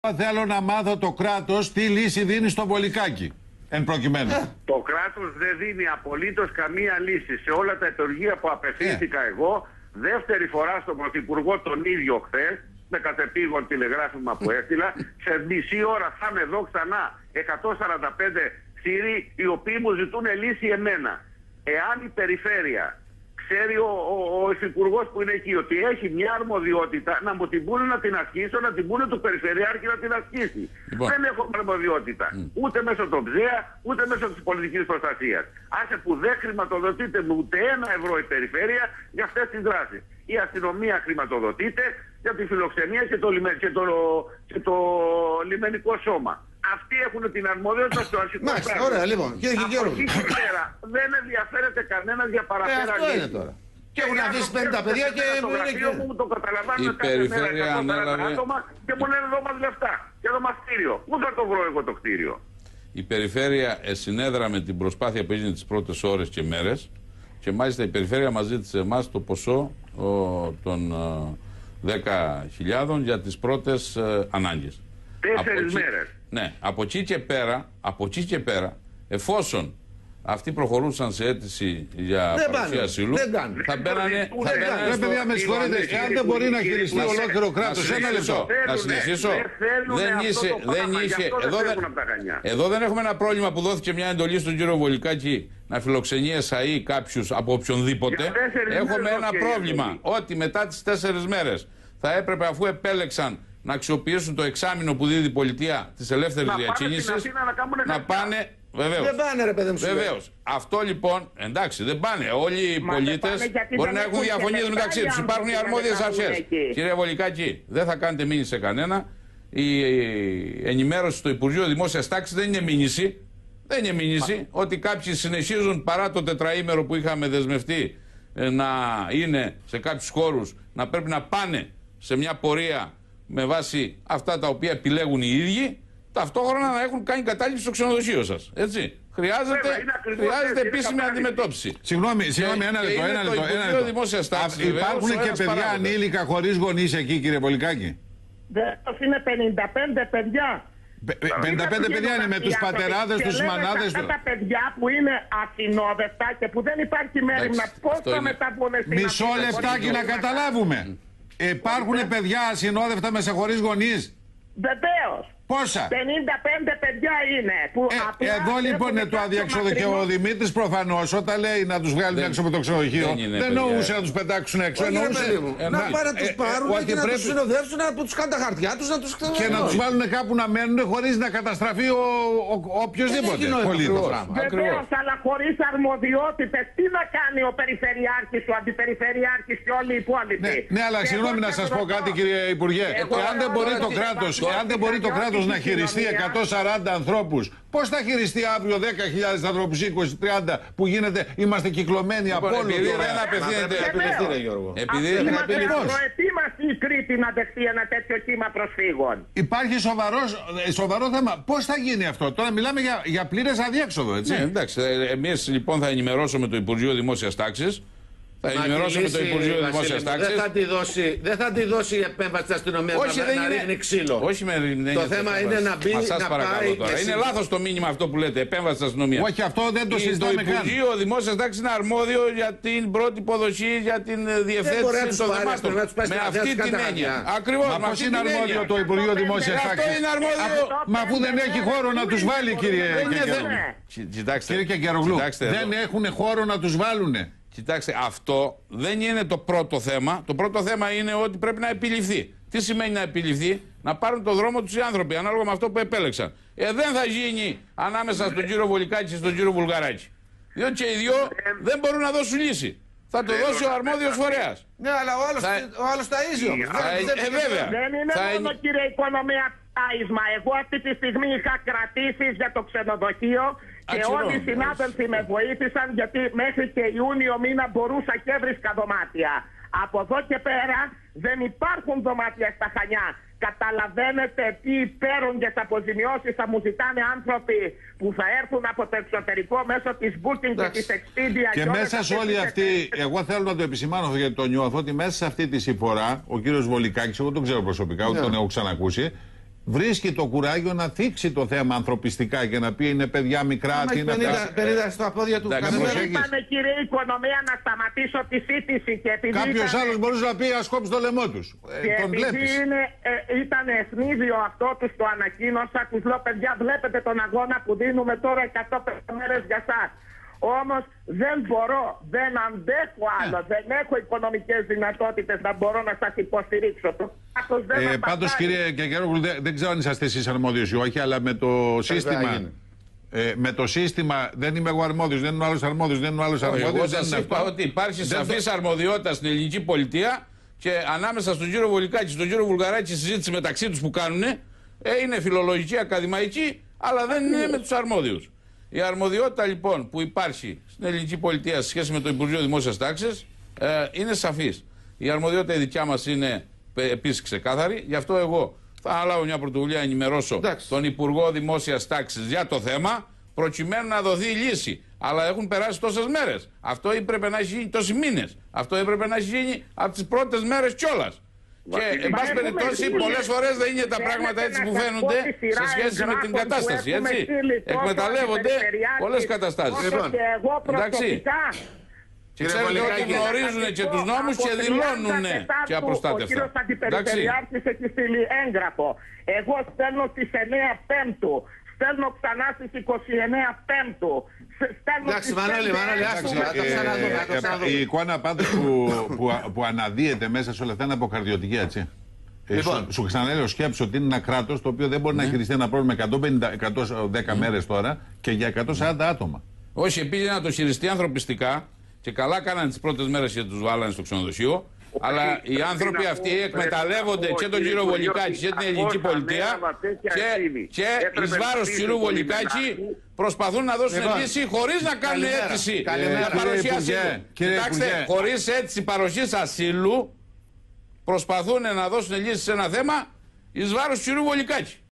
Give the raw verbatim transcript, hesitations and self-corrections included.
Θέλω να μάθω το κράτος τι λύση δίνει στο Βολικάκι, εν προκειμένου. Ε. Το κράτος δεν δίνει απολύτως καμία λύση. Σε όλα τα υπουργεία που απευθύνθηκα ε. εγώ, δεύτερη φορά στον Πρωθυπουργό τον ίδιο χθες, με κατεπήγον τηλεγράφημα που έστειλα, σε μισή ώρα θα είμαι εδώ ξανά εκατόν σαράντα πέντε κτίροι οι οποίοι μου ζητούν λύση εμένα. Εάν η περιφέρεια ξέρει ο, ο, ο υφυπουργός που είναι εκεί ότι έχει μια αρμοδιότητα, να μου την πούνε να την ασκήσω, να την πούνε του περιφερειάρχη να την ασκήσει. Λοιπόν. Δεν έχω αρμοδιότητα mm. ούτε μέσω των ΨΕΑ, ούτε μέσω της πολιτικής προστασίας. Άσε που δεν χρηματοδοτείται με ούτε ένα ευρώ η περιφέρεια για αυτές τις δράσεις. Η αστυνομία χρηματοδοτείται για τη φιλοξενία και το, λιμε, και το, και το λιμενικό σώμα. Αυτοί έχουν την αρμοδιότητα στο αρχικό πράγμα. Ωραία, λοιπόν. Κύριε Από εκεί και πέρα δεν ενδιαφέρεται κανένας για παραπέρα ε, λύση. Τώρα. Και έχουν αφήσει πενήντα παιδιά και το γραφείο μου το καταλαμβάνω κάθε μέρα εκατόν σαράντα άτομα και μου λένε εδώ μας λεφτά και εδώ μας κτίριο. Πού θα το βρω εγώ το κτίριο? Η περιφέρεια συνέδρα με την προσπάθεια που έγινε τις πρώτες ώρες και μέρες και μάλιστα η περιφέρεια μας ζήτησε εμάς το ποσό ο, των δέκα χιλιάδων για τις πρώτες ε, ανάγκες. Τέσσερις μέρες. Ναι, από εκεί και πέρα, από εκεί και πέρα, εφόσον αυτοί προχωρούσαν σε αίτηση για δεν παρουσία ασύλου, θα μπαίνανε. Ρε παιδιά, με συγχωρείτε, αν δεν μπορεί να χειριστεί ολόκληρο κράτος, ένα λεπτό. Να συνεχίσω. Δεν είσαι. Δεν είχε. Εδώ δεν έχουμε ένα πρόβλημα που δόθηκε μια εντολή στον κύριο Βολικάκη να φιλοξενεί ΕΣΑΗ κάποιους από οποιονδήποτε. Έχουμε ένα πρόβλημα ότι μετά τις τέσσερις μέρες θα έπρεπε, αφού επέλεξαν να αξιοποιήσουν το εξάμηνο που δίδει η πολιτεία της ελεύθερης διακίνησης, να πάνε. Βεβαίως. Δεν πάνε, ρε παιδί μου. Βεβαίως. Αυτό λοιπόν, εντάξει, δεν πάνε. Όλοι οι πολίτες μπορεί να έχουν διαφωνίες μεταξύ τους. Υπάρχουν οι αρμόδιες αρχές. Κύριε Βολικάκη, δεν θα κάνετε μήνυση σε κανένα. Η ενημέρωση στο Υπουργείο Δημόσιας Τάξης δεν είναι μήνυση. Δεν είναι μήνυση. Μα... Ότι κάποιοι συνεχίζουν παρά το τετραήμερο που είχαμε δεσμευτεί να είναι σε κάποιους χώρους, να πρέπει να πάνε σε μια πορεία με βάση αυτά τα οποία επιλέγουν οι ίδιοι, ταυτόχρονα να έχουν κάνει κατάληψη στο ξενοδοχείο σας. Έτσι. Χρειάζεται, χρειάζεται επίσημη αντιμετώπιση. Συγγνώμη, συγγνώμη, ένα λεπτό. Ένα λεπτό, ένα λεπτό. Υπάρχουν και παιδιά ανήλικα χωρίς γονείς εκεί, κύριε Βολικάκη? Δεν, είναι πενήντα πέντε παιδιά. πενήντα πέντε παιδιά είναι με τους πατεράδες, τους μανάδες τους. Αυτά τα παιδιά που είναι ασυνόδευτα και που δεν υπάρχει μέρημνα, πώς θα μεταβούν στην Μισό λεπτάκι να καταλάβουμε. Υπάρχουν παιδιά ασυνόδευτα με σε χωρίς γονείς? Βεβαίως. Πόσα? πενήντα πέντε παιδιά είναι. Που ε, εδώ λοιπόν είναι το αδιέξοδο και ο Δημήτρης προφανώς όταν λέει να τους βγάλουν έξω από το ξενοδοχείο δεν, δεν εννοούσε να τους πετάξουν έξω. Εννοούσε ε, να πάνε να τους πάρουν ε, και να πρέπει... τους συνοδεύσουν, να τους κάνουν τα χαρτιά τους, να τους και να τους βάλουν κάπου να μένουν χωρίς να καταστραφεί ο, ο, ο οποιοσδήποτε πολίτης. Βεβαίως, αλλά χωρίς αρμοδιότητες. Τι να κάνει ο περιφερειάρχης, ο αντιπεριφερειάρχης και όλοι οι υπόλοιποι? Ναι, ναι, αλλά συγγνώμη να σας πω κάτι, κύριε Υπουργέ. Εάν δεν μπορεί το κράτος, εάν δεν μπορεί το κράτος να χειριστεί εκατόν σαράντα ανθρώπους, πώς θα χειριστεί αύριο δέκα χιλιάδες ανθρώπους, είκοσι τριάντα που γίνεται, είμαστε κυκλωμένοι από όλο. Επειδή δεν απευθύνεται. Επειδή δεν απευθύνεται. Προετοίμαστε η Κρήτη να δεχτεί ένα τέτοιο κύμα προσφύγων. Υπάρχει σοβαρός, σοβαρό θέμα. Πώς θα γίνει αυτό? Τώρα μιλάμε για, για πλήρες αδιέξοδο, έτσι. Ναι, εντάξει. Εμείς λοιπόν θα ενημερώσουμε το Υπουργείο Δημόσιας Τάξης. Θα ενημερώσουμε το Υπουργείο Δημόσιας Τάξης. Δεν θα τη δώσει, δεν θα τη δώσει η επέμβαση της αστυνομίας να, να είναι... ρίχνει ξύλο. Όχι με ρίχνει. Το θέμα είναι να μπει, να πάει τώρα. Είναι λάθος το μήνυμα αυτό που λέτε, επέμβαση της αστυνομίας. Όχι, αυτό δεν το συζητάμε καν. Το Υπουργείο Δημόσιας Τάξης είναι αρμόδιο για την πρώτη υποδοχή, για την διευθέτηση των θεμάτων. Με αυτή την έννοια. Ακριβώς. Μα πώς είναι αρμόδιο το Υπουργείο Δημόσιας Τάξης? Μα αφού δεν έχει χώρο να τους βάλει, κύριε Κεγκερογλού. Δεν έχουν χώρο να τους βάλουν. Κοιτάξτε, αυτό δεν είναι το πρώτο θέμα. Το πρώτο θέμα είναι ότι πρέπει να επιληφθεί. Τι σημαίνει να επιληφθεί? Να πάρουν το δρόμο τους οι άνθρωποι, ανάλογα με αυτό που επέλεξαν. Ε, δεν θα γίνει ανάμεσα στον κύριο Βολικάκη και στον κύριο Βουλγαράκη. Διότι και οι δυο δεν μπορούν να δώσουν λύση. Θα το δώσει ο αρμόδιος φορέας. Ναι, αλλά ο άλλος, θα... ο άλλος ταΐζει όμως. Ε, βέβαια. Δεν είναι θα... μόνο, κύριε Οικονομία, τάισμα. Εγώ αυτή τη στιγμή είχα κρατήσεις για το ξενοδοχείο. Και Ατσιρό, όλοι οι συνάδελφοι με βοήθησαν, γιατί μέχρι και Ιούνιο μήνα μπορούσα και έβρισκα δωμάτια. Από εδώ και πέρα δεν υπάρχουν δωμάτια στα Χανιά. Καταλαβαίνετε τι υπέρογγες αποζημιώσεις θα μου ζητάνε άνθρωποι που θα έρθουν από το εξωτερικό μέσω της Booking και της Expedia. Και, και μέσα σε όλη αυτή, εγώ θέλω να το επισημάνω γιατί το νιώθω, ότι μέσα σε αυτή τη συμφορά ο κύριος Βολικάκης, εγώ τον ξέρω προσωπικά, ούτε yeah. τον έχω ξανακούσει, βρίσκει το κουράγιο να θίξει το θέμα ανθρωπιστικά και να πει είναι παιδιά μικρά. Τι είναι πενήντα στα πόδια του. Είπαμε, κύριε Οικονομία, να σταματήσω τη σύντηση. Κάποιο ήταν... άλλο μπορούσε να πει ας κόψει το λαιμό του. Ε, τον επειδή είναι, ε, ήταν ευνίδιο αυτό, του το ανακοίνωσα. Του λέω, παιδιά, βλέπετε τον αγώνα που δίνουμε τώρα εκατό μέρες για εσάς. Όμως δεν μπορώ, δεν αντέχω άλλο, yeah. δεν έχω οικονομικές δυνατότητες να μπορώ να σας υποστηρίξω. Ε, πάντως κύριε Κεκερόπουλο, δεν, δεν ξέρω αν είσαστε εσείς αρμόδιος ή όχι, αλλά με το σύστημα... Ε, με το σύστημα δεν είμαι εγώ αρμόδιος, δεν είναι ο άλλος αρμόδιος, δεν είναι ο άλλος αρμόδιος. Εγώ σας είπα ότι υπάρχει σαφής αρμοδιότητα στην ελληνική πολιτεία και ανάμεσα στον κύριο Βολικάκη και στον κύριο Βουλγαράκη η συζήτηση μεταξύ τους που κάνουν ε, είναι φιλολογική, ακαδημαϊκή, αλλά δεν είναι με τους αρμόδιους. Η αρμοδιότητα λοιπόν που υπάρχει στην ελληνική πολιτεία σε σχέση με το Υπουργείο Δημόσιας Τάξης ε, είναι σαφής. Η αρμοδιότητα η δικιά μας είναι επίσης ξεκάθαρη, γι' αυτό εγώ θα αναλάβω μια πρωτοβουλία να ενημερώσω Εντάξει. τον Υπουργό Δημόσιας Τάξης για το θέμα, προκειμένου να δοθεί η λύση. Αλλά έχουν περάσει τόσες μέρες. Αυτό έπρεπε να έχει γίνει τόσοι μήνες. Αυτό έπρεπε να έχει γίνει από τις πρώτες μέρες κιόλας. Και, εν πάση περιπτώσει, πολλές φορές δεν είναι τα πράγματα έτσι που φαίνονται σε σχέση με την κατάσταση. Έτσι. Εκμεταλλεύονται πολλές καταστάσεις. Εντάξει. Και ξέρετε ότι γνωρίζουν και τους νόμους και δηλώνουν και απροστάτευτα. Ο κύριος Αντιπεριφερειάρχης έχει στείλει έγγραφο. Εγώ στέλνω στις εννέα Πέμπτου. Στέλνω ξανά στις είκοσι εννέα Πέμπτου. Εντάξει, Μανώλη, Μανώλη, η εικόνα πάντως που αναδύεται μέσα σε όλα αυτά είναι αποκαρδιωτική, έτσι. Λοιπόν, σου ξαναλέω, σκέψου ότι είναι ένα κράτος το οποίο δεν μπορεί να χειριστεί ένα πρόβλημα εκατόν πενήντα, εκατόν δέκα μέρες τώρα και για εκατόν σαράντα άτομα. Όχι, επίσης να το χειριστεί ανθρωπιστικά. Και καλά κάνανε τις πρώτες μέρες και τους βάλανε στο ξενοδοχείο. Αλλά οι άνθρωποι αυτοί εκμεταλλεύονται και τον κύριο Βολικάκη και την ελληνική πολιτεία και, και εις βάρος του κύριου Βολικάκη προσπαθούν να δώσουν λύση χωρίς να κάνουν αίτηση για παροχή ασύλου. Κοιτάξτε, χωρίς αίτηση παροχής ασύλου προσπαθούν να δώσουν λύση σε ένα θέμα εις βάρος του κύριου Βολικάκη.